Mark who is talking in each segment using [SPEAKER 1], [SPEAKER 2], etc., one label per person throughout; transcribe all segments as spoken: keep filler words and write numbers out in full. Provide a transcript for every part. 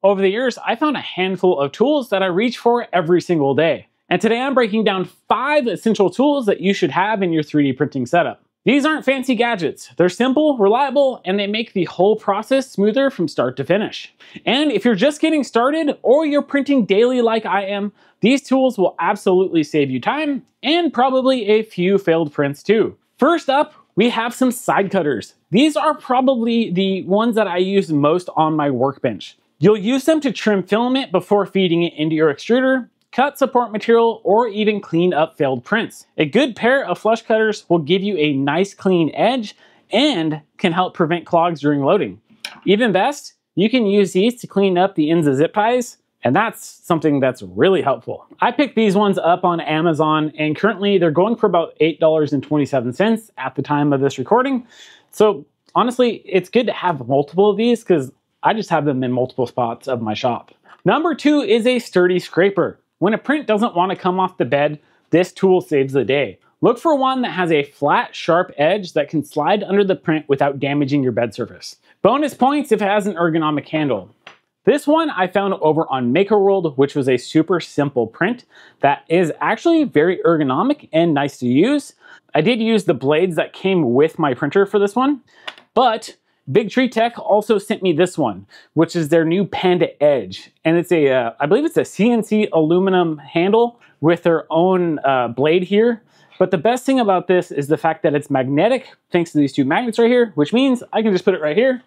[SPEAKER 1] Over the years, I found a handful of tools that I reach for every single day. And today I'm breaking down five essential tools that you should have in your three D printing setup. These aren't fancy gadgets. They're simple, reliable, and they make the whole process smoother from start to finish. And if you're just getting started or you're printing daily like I am, these tools will absolutely save you time and probably a few failed prints too. First up, we have some side cutters. These are probably the ones that I use most on my workbench. You'll use them to trim filament before feeding it into your extruder, cut support material, or even clean up failed prints. A good pair of flush cutters will give you a nice clean edge and can help prevent clogs during loading. Even best, you can use these to clean up the ends of zip ties, and that's something that's really helpful. I picked these ones up on Amazon, and currently they're going for about eight dollars and twenty-seven cents at the time of this recording. So honestly, it's good to have multiple of these because I just have them in multiple spots of my shop. Number two is a sturdy scraper. When a print doesn't want to come off the bed, this tool saves the day. Look for one that has a flat, sharp edge that can slide under the print without damaging your bed surface. Bonus points if it has an ergonomic handle. This one I found over on Maker World, which was a super simple print that is actually very ergonomic and nice to use. I did use the blades that came with my printer for this one, but Big Tree Tech also sent me this one, which is their new Panda Edge. And it's a, uh, I believe it's a C N C aluminum handle with their own uh, blade here. But the best thing about this is the fact that it's magnetic, thanks to these two magnets right here, which means I can just put it right here,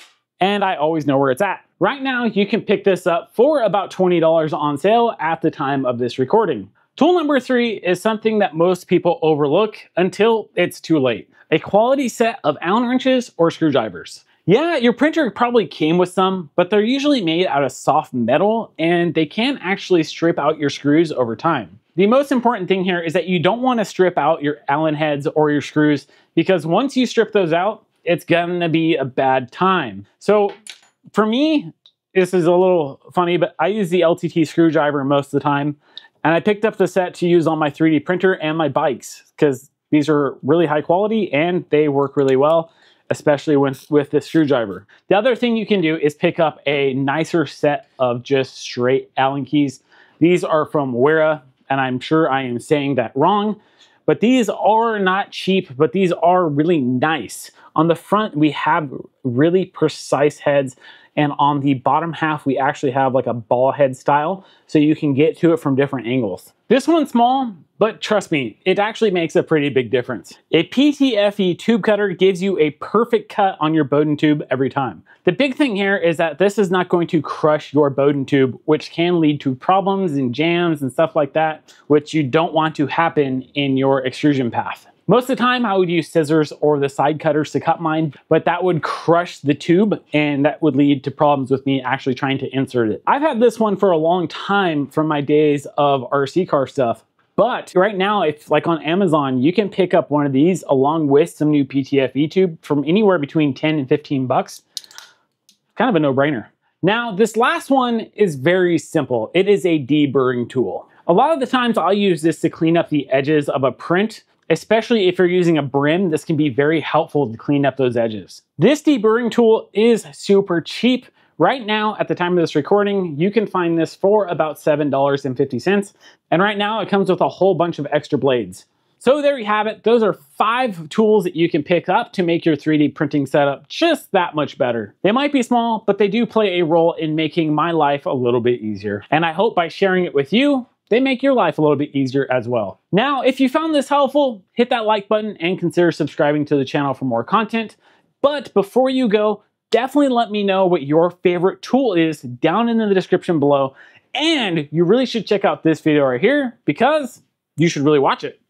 [SPEAKER 1] and I always know where it's at. Right now, you can pick this up for about twenty dollars on sale at the time of this recording. Tool number three is something that most people overlook until it's too late. A quality set of Allen wrenches or screwdrivers. Yeah, your printer probably came with some, but they're usually made out of soft metal and they can actually strip out your screws over time. The most important thing here is that you don't want to strip out your Allen heads or your screws because once you strip those out, it's gonna be a bad time. So for me, this is a little funny, but I use the L T T screwdriver most of the time. And I picked up the set to use on my three D printer and my bikes because these are really high quality and they work really well, especially with, with this screwdriver. The other thing you can do is pick up a nicer set of just straight Allen keys. These are from Wera, and I'm sure I am saying that wrong, but these are not cheap, but these are really nice. On the front, we have really precise heads, and on the bottom half, we actually have like a ball head style, so you can get to it from different angles. This one's small, but trust me, it actually makes a pretty big difference. A P T F E tube cutter gives you a perfect cut on your Bowden tube every time. The big thing here is that this is not going to crush your Bowden tube, which can lead to problems and jams and stuff like that, which you don't want to happen in your extrusion path. Most of the time I would use scissors or the side cutters to cut mine, but that would crush the tube and that would lead to problems with me actually trying to insert it. I've had this one for a long time from my days of R C car stuff, but right now, if like on Amazon, you can pick up one of these along with some new P T F E tube from anywhere between ten and fifteen bucks. Kind of a no-brainer. Now, this last one is very simple. It is a deburring tool. A lot of the times I'll use this to clean up the edges of a print. Especially if you're using a brim, this can be very helpful to clean up those edges. This deburring tool is super cheap. Right now, at the time of this recording, you can find this for about seven dollars and fifty cents. And right now it comes with a whole bunch of extra blades. So there you have it. Those are five tools that you can pick up to make your three D printing setup just that much better. They might be small, but they do play a role in making my life a little bit easier. And I hope by sharing it with you, they make your life a little bit easier as well. Now, if you found this helpful, hit that like button and consider subscribing to the channel for more content. But before you go, definitely let me know what your favorite tool is down in the description below. And you really should check out this video right here because you should really watch it.